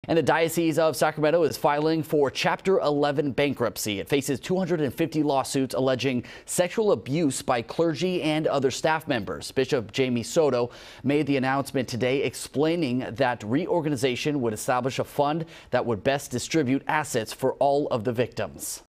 And the Diocese of Sacramento is filing for Chapter 11 bankruptcy. It faces 250 lawsuits alleging sexual abuse by clergy and other staff members. Bishop Jaime Soto made the announcement today, explaining that reorganization would establish a fund that would best distribute assets for all of the victims.